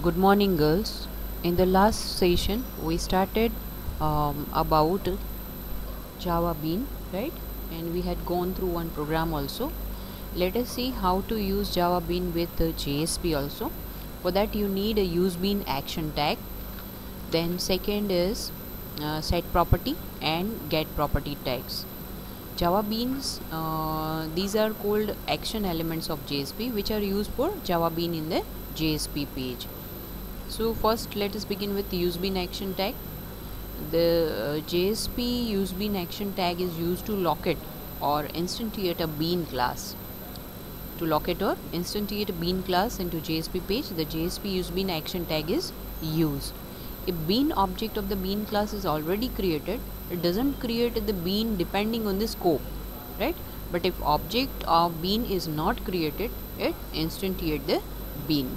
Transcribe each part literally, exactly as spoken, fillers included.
Good morning, girls. In the last session, we started um, about Java Bean, right? And we had gone through one program also. Let us see how to use Java Bean with the J S P also. For that, you need a useBean action tag. Then second is uh, set property and get property tags. Java Beans, uh, these are called action elements of J S P, which are used for Java Bean in the J S P page. So first let us begin with the useBean action tag. The uh, J S P useBean action tag is used to locate or instantiate a bean class. To locate or instantiate a bean class into J S P page, the J S P useBean action tag is used. If bean object of the bean class is already created, it doesn't create the bean depending on the scope, right? But if object of bean is not created, it instantiate the bean.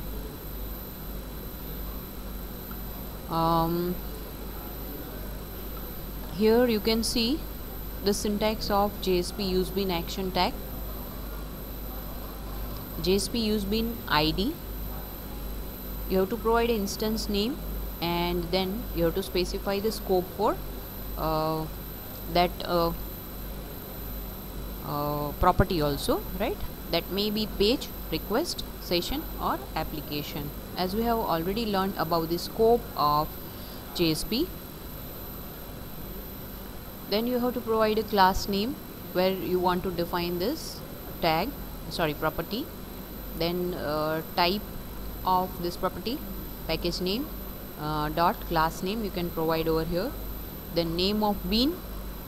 Um, here you can see the syntax of J S P useBean action tag. J S P useBean I D, you have to provide an instance name, and then you have to specify the scope for uh, that uh, uh, property also, right? That may be page, request, session or application. As we have already learned about the scope of J S P, then you have to provide a class name where you want to define this tag, sorry property. Then uh, type of this property, package name, uh, dot class name you can provide over here. The name of bean,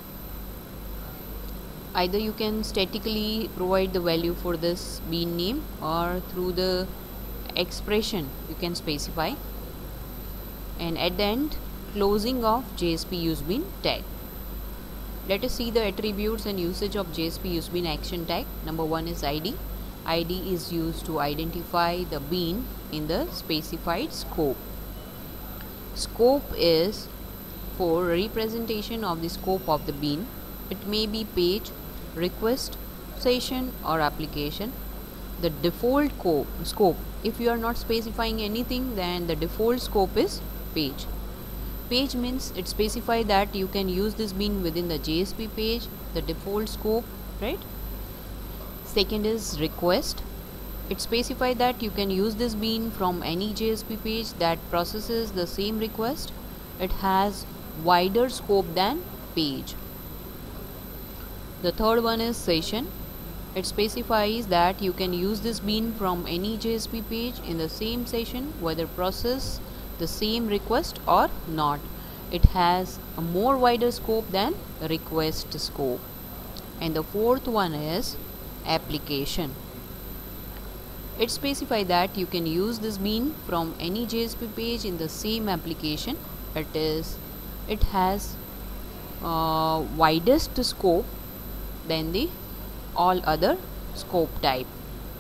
either you can statically provide the value for this bean name or through the expression you can specify. And at the end, closing of J S P useBean tag. Let us see the attributes and usage of J S P useBean action tag. Number one is I D. I D is used to identify the bean in the specified scope. Scope is for representation of the scope of the bean. It may be page, request, session or application. The default scope, if you are not specifying anything, then the default scope is page. Page means it specifies that you can use this bean within the J S P page, the default scope, right? Second is request. It specifies that you can use this bean from any J S P page that processes the same request. It has wider scope than page. The third one is session. It specifies that you can use this bean from any J S P page in the same session, whether process the same request or not. It has a more wider scope than request scope. And the fourth one is application. It specifies that you can use this bean from any J S P page in the same application. It is it has uh, widest scope than the all other scope type.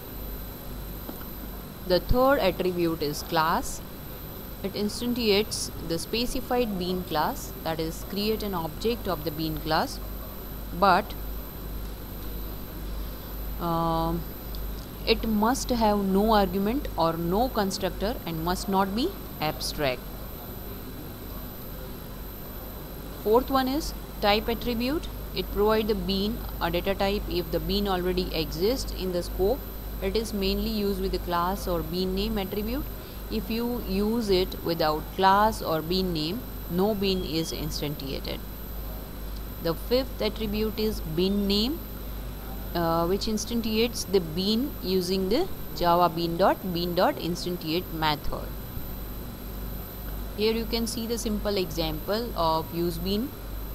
The third attribute is class. It instantiates the specified bean class, that is create an object of the bean class, but um, it must have no argument or no constructor and must not be abstract. Fourth one is type attribute. It provides the bean a data type if the bean already exists in the scope. It is mainly used with the class or bean name attribute. If you use it without class or bean name, no bean is instantiated. The fifth attribute is bean name, uh, which instantiates the bean using the java bean dot bean dot instantiate method. Here you can see the simple example of useBean.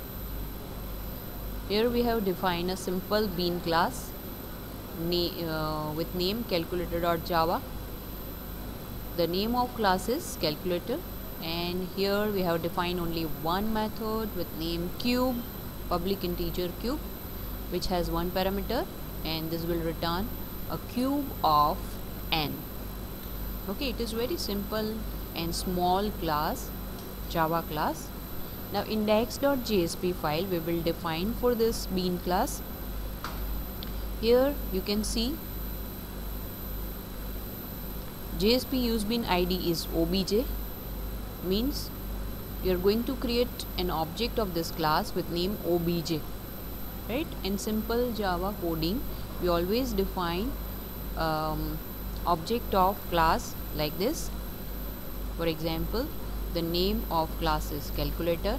Here we have defined a simple bean class na uh, with name calculator.java. The name of class is calculator, and here we have defined only one method with name cube, public integer cube, which has one parameter, and this will return a cube of n. Okay, it is very simple and small class, Java class. Now index.jsp file we will define for this bean class. Here you can see J S P use bean I D is obj, means you are going to create an object of this class with name obj, right? In simple Java coding, we always define um, object of class like this. For example, the name of class is calculator.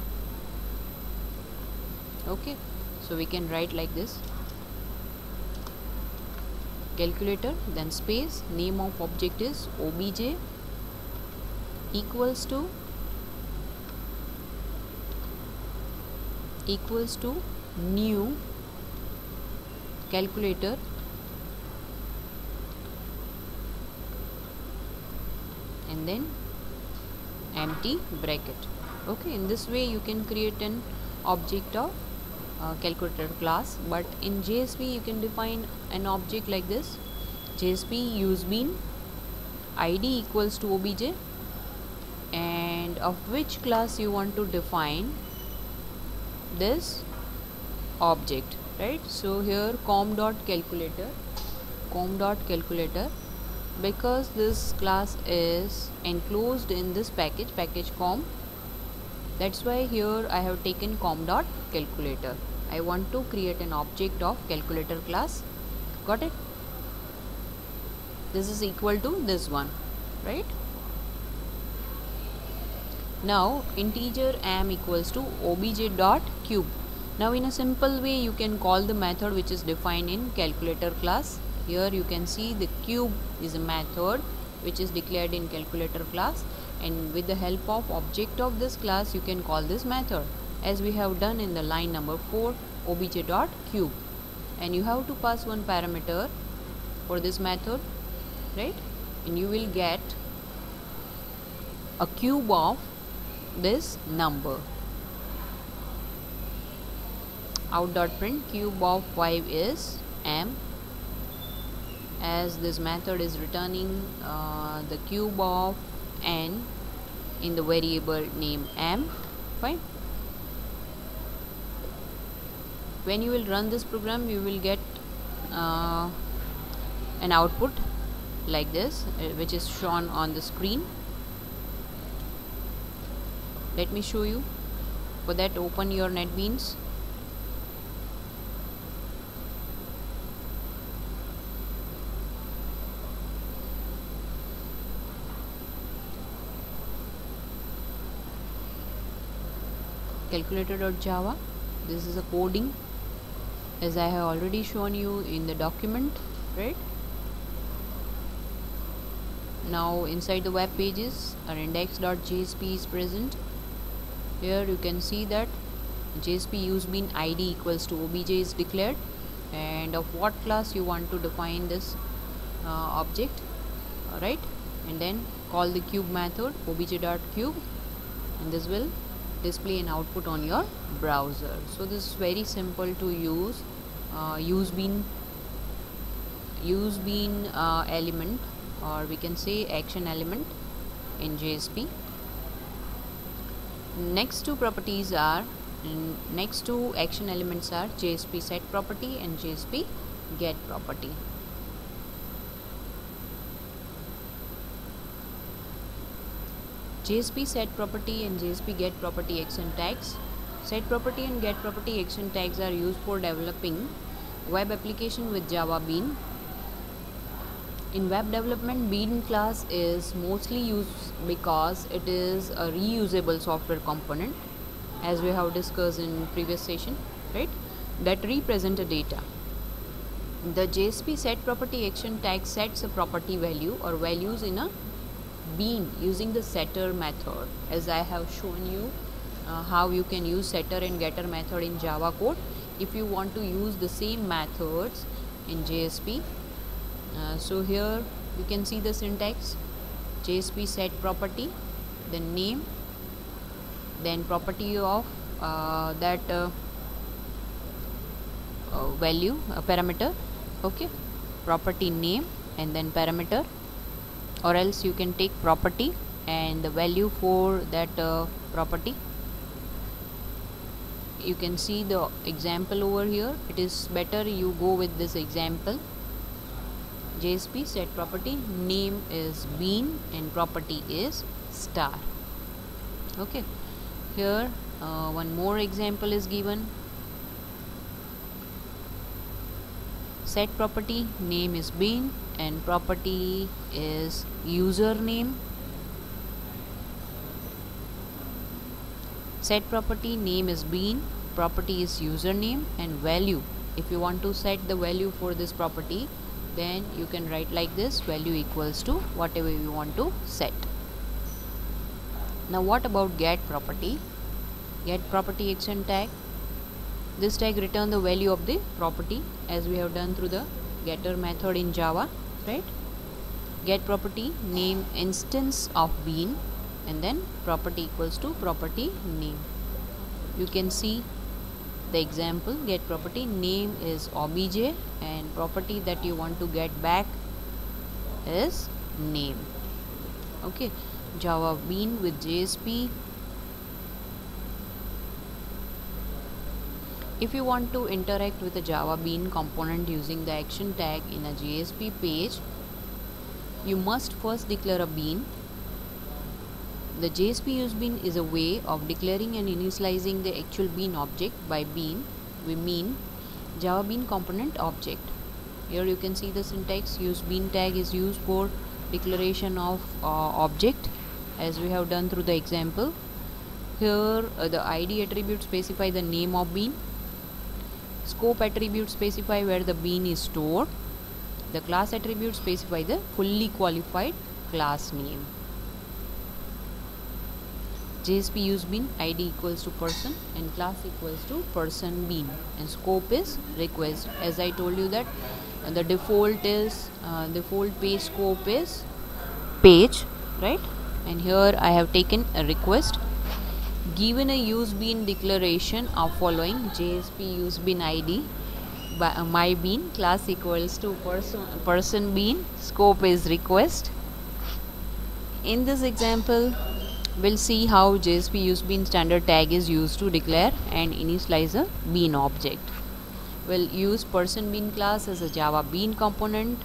Okay, so we can write like this: calculator, then space, name of object is obj equals to equals to new calculator and then empty bracket. Okay, in this way you can create an object of uh, calculator class. But in J S P you can define an object like this: J S P use bean I D equals to obj, and of which class you want to define this object, right? So here com dot calculator, com dot calculator, because this class is enclosed in this package package com, that's why here I have taken com dot calculator. I want to create an object of calculator class. Got it? This is equal to this one, right? Now integer am equals to obj dot cube. Now in a simple way you can call the method which is defined in calculator class. Here you can see the cube is a method which is declared in calculator class, and with the help of object of this class you can call this method, as we have done in the line number four, obj dot cube. And you have to pass one parameter for this method, right? And you will get a cube of this number. Out dot print cube of five is m, as this method is returning uh, the cube of n in the variable name m. Fine. When you will run this program, you will get uh, an output like this, uh, which is shown on the screen. Let me show you. For that, open your NetBeans. calculator.java. This is a coding, as I have already shown you in the document, right? Now inside the web pages, our index.jsp is present. Here you can see that J S P use bean I D equals to obj is declared, and of what class you want to define this uh, object, right? And then call the cube method obj.cube, and this will display an output on your browser. So this is very simple to use. Uh, use bean use bean uh, element, or we can say action element in J S P. Next two properties are next two action elements are J S P set property and J S P get property. J S P set property and J S P get property action tags. Set property and get property action tags are used for developing web application with Java Bean. In web development, Bean class is mostly used because it is a reusable software component, as we have discussed in previous session, right? That represent a data. The J S P set property action tag sets a property value or values in a bean using the setter method, as I have shown you uh, how you can use setter and getter method in Java code. If you want to use the same methods in J S P, uh, so here you can see the syntax: J S P set property, then name, then property of uh, that uh, uh, value, a parameter, okay, property name and then parameter, or else you can take property and the value for that uh, property. You can see the example over here. It is better you go with this example. J S P set property name is bean and property is star. Okay, here uh, one more example is given. Set property name is bean and property is username. Set property name is bean, property is username, and value. If you want to set the value for this property, then you can write like this: value equals to whatever you want to set. Now what about get property? Get property action tag. This tag return the value of the property as we have done through the getter method in Java, right? Get property name instance of bean and then property equals to property name. You can see the example. Get property name is obj and property that you want to get back is name. Okay, Java bean with J S P. If you want to interact with a Java bean component using the action tag in a J S P page, you must first declare a bean. The J S P use bean is a way of declaring and initializing the actual bean object. By bean, we mean Java bean component object. Here you can see the syntax. Use bean tag is used for declaration of uh, object as we have done through the example. Here uh, the I D attribute specify the name of bean. Scope attribute specify where the bean is stored. The class attribute specify the fully qualified class name. J S P use bean I D equals to person and class equals to person bean and scope is request. As I told you that uh, the default is uh, default page scope is page, right? And here I have taken a request. Given a use bean declaration of following J S P use bean I D by uh, my bean class equals to person person bean, scope is request. In this example, we'll see how J S P use bean standard tag is used to declare and initialize a bean object. We'll use person bean class as a Java bean component.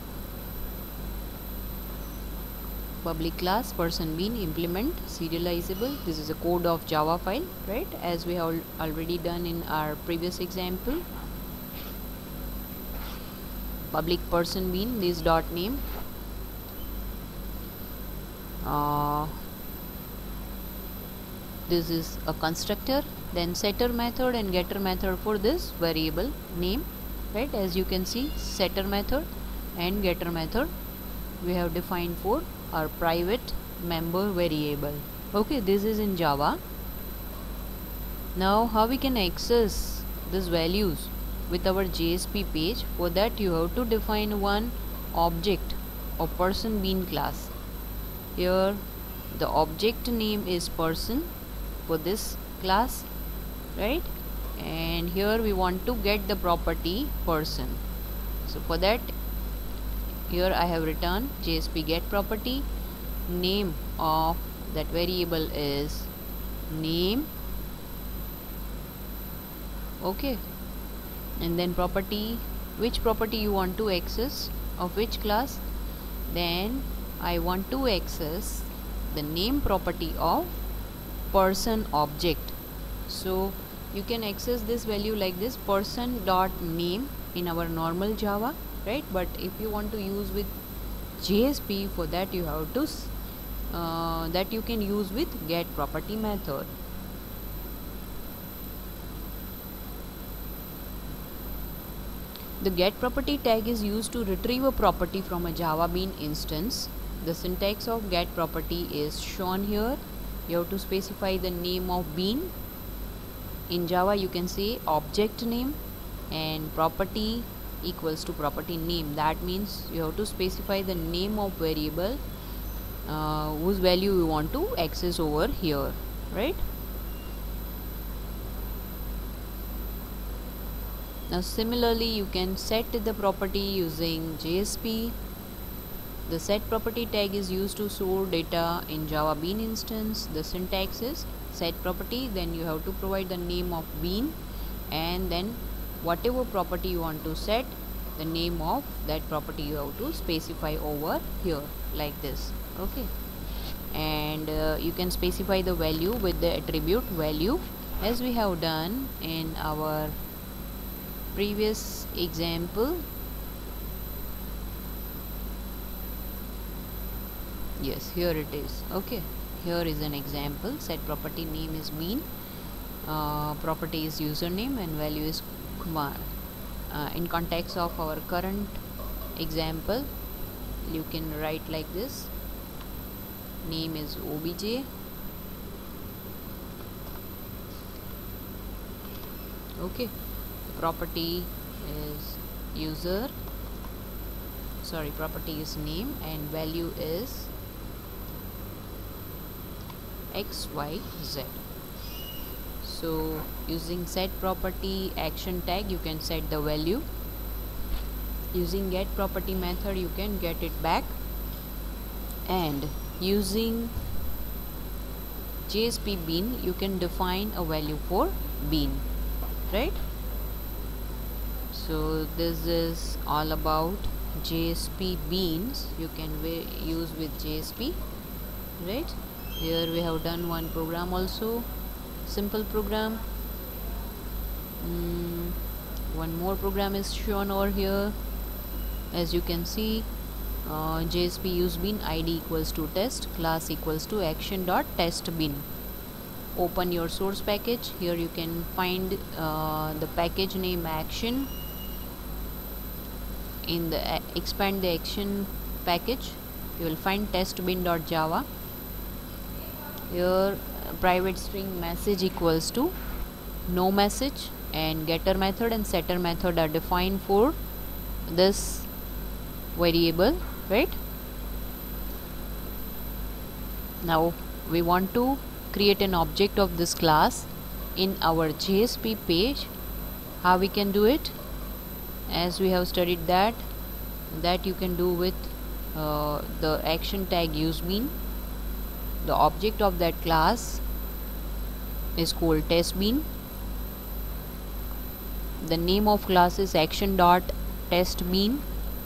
Public class person bean implement serializable. This is a code of Java file, right? As we have already done in our previous example. Public person bean this dot name. Uh, this is a constructor, then setter method and getter method for this variable name, right? As you can see, setter method and getter method we have defined for our private member variable. Okay, this is in Java. Now how we can access these values with our J S P page? For that you have to define one object of person bean class. Here the object name is person for this class, right? And here we want to get the property person. So for that, here I have written J S P get property. Name of that variable is name. Okay, and then property, which property you want to access of which class. Then I want to access the name property of person object. So you can access this value like this, person dot name in our normal Java, right? But if you want to use with J S P, for that you have to uh, that you can use with get property method. The get property tag is used to retrieve a property from a Java bean instance. The syntax of get property is shown here. You have to specify the name of bean. In Java you can say object name and property equals to property name. That means you have to specify the name of variable uh, whose value you want to access over here, right? Now similarly you can set the property using J S P. The set property tag is used to store data in Java bean instance. The syntax is set property, then you have to provide the name of bean and then whatever property you want to set, the name of that property you have to specify over here like this. Okay, and uh, you can specify the value with the attribute value as we have done in our previous example. Yes, here it is. Okay, here is an example. Set property name is Bean, uh, property is username, and value is Kumar. Uh, in context of our current example, you can write like this: name is O B J. Okay, property is user, sorry, property is name, and value is X Y Z. So using set property action tag, you can set the value. Using get property method, you can get it back, and using J S P bean, you can define a value for bean, right? So this is all about J S P beans. You can use with J S P, right? Here we have done one program also, simple program. Mm, one more program is shown over here. As you can see, uh, J S P use bean I D equals to test, class equals to action dot test bean. Open your source package. Here you can find uh, the package name action. In the uh, expand the action package, you will find testbin.java. Here uh, private string message equals to no message, and getter method and setter method are defined for this variable, right? Now we want to create an object of this class in our J S P page. How we can do it? As we have studied that that you can do with uh, the action tag useBean. The object of that class is called testBean. The name of class is action dot testBean.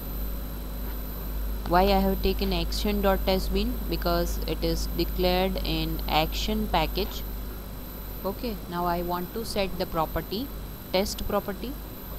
Why I have taken action dot testBean? Because it is declared in action package. Okay, now I want to set the property test property.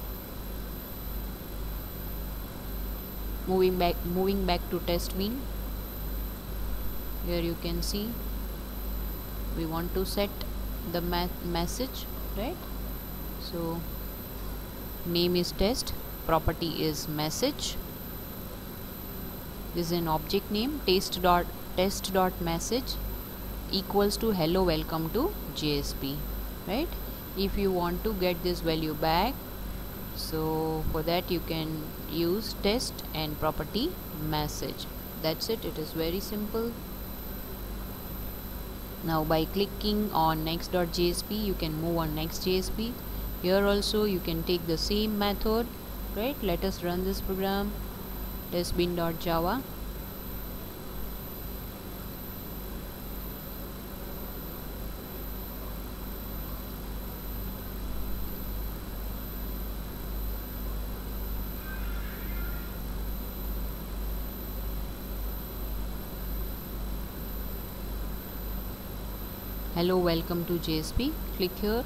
Moving back, moving back to testBean. Here you can see we want to set the message, right? So name is test, property is message. This is an object name, test dot test dot message equals to hello welcome to J S P, right? If you want to get this value back, so for that you can use test and property message. That's it. It is very simple. Now by clicking on next.jsp, you can move on next.jsp. Here also you can take the same method, right? Let us run this program, testbin.java. Hello welcome to J S P. Click here.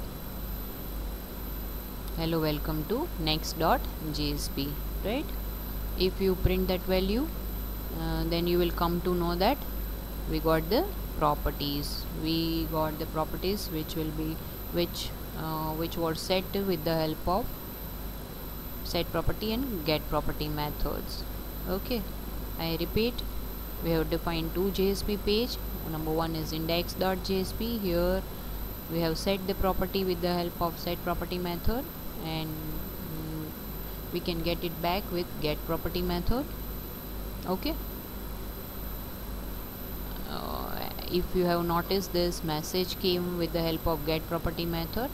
Hello welcome to next.jsp, right? If you print that value, uh, then you will come to know that we got the properties. We got the properties which will be which uh, which were set with the help of set property and get property methods. Okay, I repeat, we have defined two J S P page. Number one is index.jsp. Here we have set the property with the help of set property method, and mm, we can get it back with get property method. Okay, uh, if you have noticed, this message came with the help of get property method.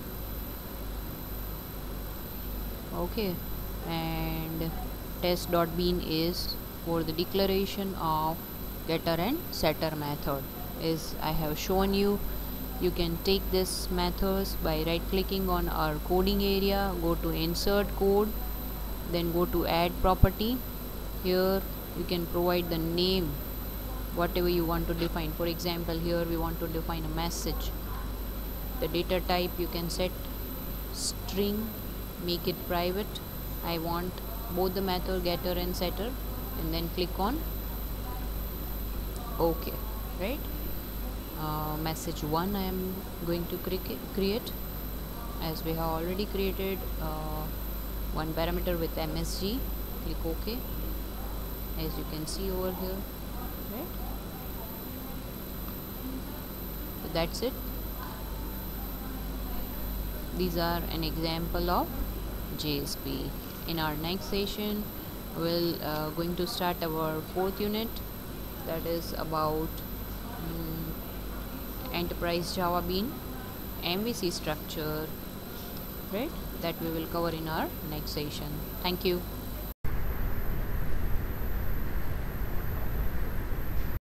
Okay, and test.bean is for the declaration of getter and setter method. As I have shown you, you can take this methods by right clicking on our coding area, go to insert code, then go to add property. Here you can provide the name whatever you want to define. For example, here we want to define a message. The data type you can set string, make it private. I want both the method getter and setter, and then click on OK. Right, uh, message one I am going to cre create, as we have already created uh, one parameter with M S G. Click OK, as you can see over here. Right, so that's it. These are an example of J S P. In our next session, we'll uh, going to start our fourth unit, that is about um, enterprise Java Bean, M V C structure, right, that we will cover in our next session. Thank you.